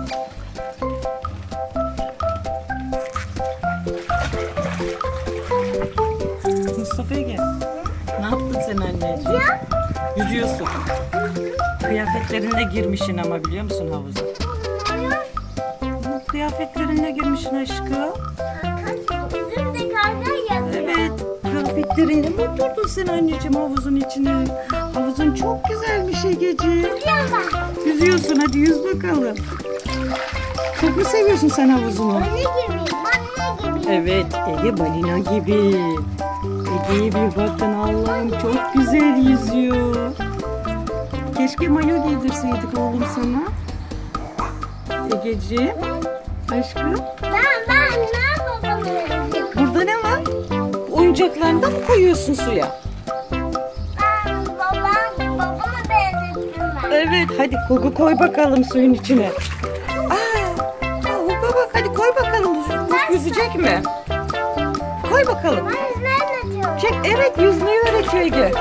Mustafa Ege, ne yaptın sen anneciğim? Yüzüyorsun. Kıyafetlerinle girmişsin ama biliyor musun havuza? Kıyafetlerinle girmişsin aşkım. Yüzümde karga yazıyor. Evet, kıyafetlerinle mi oturdun sen anneciğim havuzun içine? Havuzun çok güzelmiş Egeciğim. Yüzüyorum ben. Yüzüyorsun, hadi yüz bakalım. Çok mu seviyorsun sen havuzunu? Balina gibi. Balina gibi. Evet, Ege balina gibi. Ege'ye bir bakın Allah'ım, çok güzel yüzüyor. Keşke mayo giydirseydik oğlum sana. Egeciğim, aşkım. Ben babamı yazıyorum. Burada ne var? Oyuncaklarından mı koyuyorsun suya? Ben babama benzettim ben. Evet, hadi Hugo koy bakalım suyun içine. Hugo bak, hadi koy bakalım. Bak yüzecek mi? Koy bakalım. Ben yüzmeyi öğretiyorum. Çek, evet yüzmeyi öğretiyor Ege.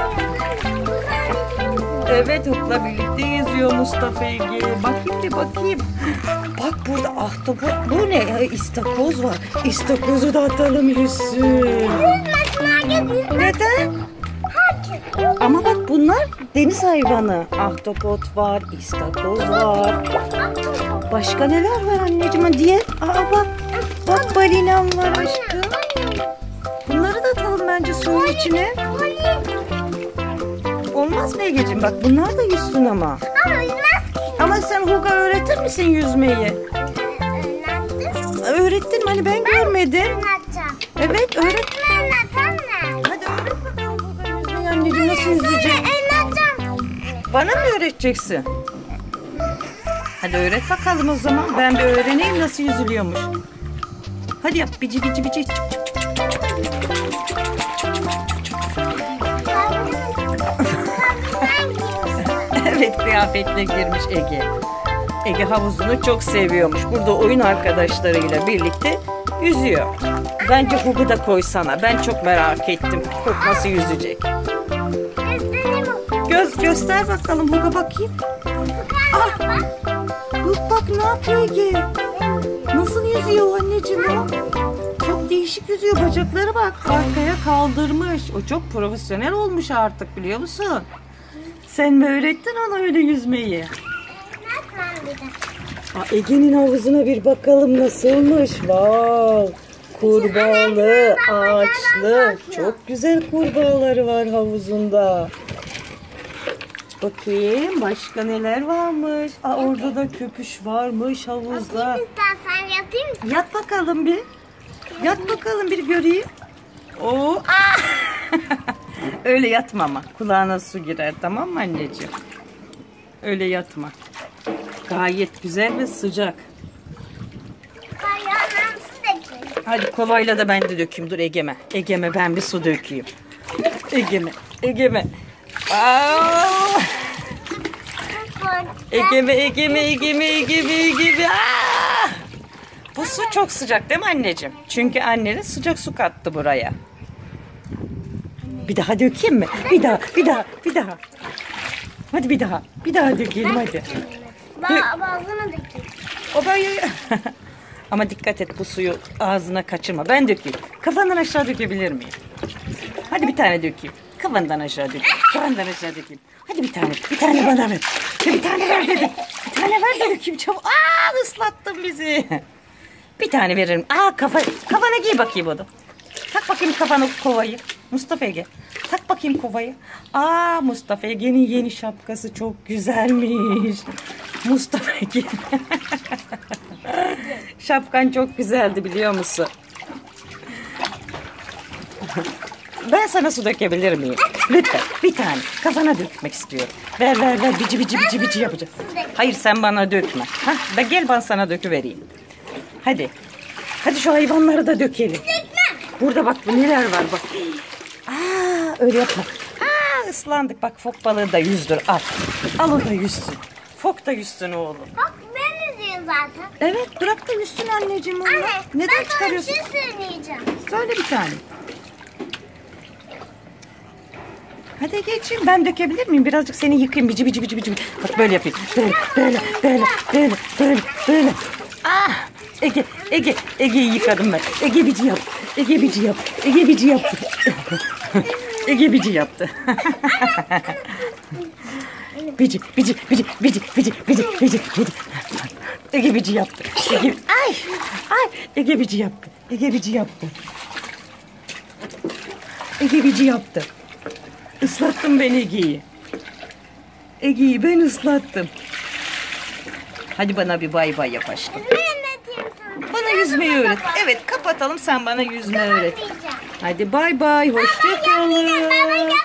Evet, Huk'la birlikte yüzüyor Mustafa Ege. Bakayım bir bakayım. Bak burada ahtapot. Bu ne? Ya, İstakoz var. İstakozu da atalım yüzsün. Yüzmesin herkes yüzmesin. Neden? Herkes. Ama bak bunlar deniz hayvanı. Ahtapot var, istakoz var. Başka neler var anneciğim? Diğer, bak. Bak balinam var aşkım. Bunları da atalım bence suyun içine. Olmaz mı Egeciğim? Bak bunlar da yüzsün ama. Ama yüzmez ki. Ama sen Hugo öğretir misin yüzmeyi? Öğrettim. Öğrettin mi? Hani ben görmedim. Anlatacağım. Evet öğret. Anlat anne. Hadi öğret bakalım Hugo yüzmeyi anneciğim. Nasıl yüzecek? Anlatacağım. Bana mı öğreteceksin? Hadi öğret bakalım o zaman. Ben bir öğreneyim nasıl yüzülüyormuş. Hadi yap. Bici bici bici. Çıp çıp çıp çıp çıp çıp. Evet kıyafetle girmiş Ege. Ege havuzunu çok seviyormuş. Burada oyun arkadaşlarıyla birlikte yüzüyor. Bence Hugo da koysana. Ben çok merak ettim. Hugo nasıl yüzecek? Göster bakalım Hugo bakayım. Bak ne yapıyor Ege? Nasıl yüzüyor anneciğim o? Çok değişik yüzüyor. Bacakları bak. Arkaya kaldırmış. O çok profesyonel olmuş artık biliyor musun? Sen mi öğrettin ona öyle yüzmeyi? Ege'nin havuzuna bir bakalım nasılmış. Wow. Kurbağalı, ağaçlı. Çok güzel kurbağaları var havuzunda. Bakayım başka neler varmış. Orada da köpüş varmış havuzda. İstersen yatayım mı? Yat bakalım bir. Yat bakalım bir göreyim. Oo. Öyle yatma ama. Kulağına su girer, tamam mı anneciğim? Öyle yatma. Gayet güzel ve sıcak. Ayağına su dökeyim. Hadi kovayla da ben de dökeyim. Dur Ege'me. Ege'me ben bir su dökeyim. Ege'me. Ege'me. Bu su çok sıcak değil mi anneciğim? Çünkü annenin sıcak su kattı buraya. Bir daha dökeyim mi? Bir daha. Hadi bir daha dökelim hadi. Bazına dökeyim. O böyle. Ama dikkat et bu suyu ağzına kaçırma. Ben dökeyim. Kafandan aşağı dökebilir miyim? Hadi bir tane dökeyim. Kafandan aşağı dökeyim. Hadi bir tane bana ver. Bir tane ver dedim. Bir tane ver de dökeyim çabuk. Islattın bizi. Bir tane veririm. Kafana giy bakayım onu. Tak bakayım kafana kovayı. Mustafa Ege. Tak bakayım kovayı. Mustafa Ege'nin yeni şapkası çok güzelmiş. Mustafa Ege. Şapkan çok güzeldi biliyor musun? Ben sana su dökebilir miyim? Lütfen bir tane. Kafana dökmek istiyorum. Ver. Bici yapacağım. Hayır sen bana dökme. Gel ben sana döküvereyim. Hadi. Hadi şu hayvanları da dökelim. Burada bak neler var bak. Öyle yapma. Islandık. Bak fok balığı da yüzdür. Al o da yüzsün. Fok da yüzsün oğlum. Bak ben yüzüyorum zaten. Evet bırak da yüzsün anneciğim onu. Anne Neden çıkarıyorsun? Ben sana bir şey söyleyeceğim. Söyle bir tane. Hadi geçeyim. Ben dökebilir miyim? Birazcık seni yıkayayım. Bici bici bici bici. Bak böyle yapayım. Böyle böyle böyle böyle böyle böyle. Ah! Ege'yi yıkadım ben. Ege bici yap. Ege bici yap. Ege bici yaptı. Ege bici yaptı. Bici bici bici bici bici bici bici bici. Ege bici yaptı. Ege bici yaptı. Ege bici yaptı. Ege bici yaptı. Islattım ben Ege'yi. Ege'yi ben ıslattım. Hadi bana bir bay bay yap aşkım. Ben anlatayım sana. Bana yüzmeyi öğret. Evet kapatalım, sen bana yüzme öğret. Diyeceğim. Hadi bay bay. Hoşça kalın. Baba gel.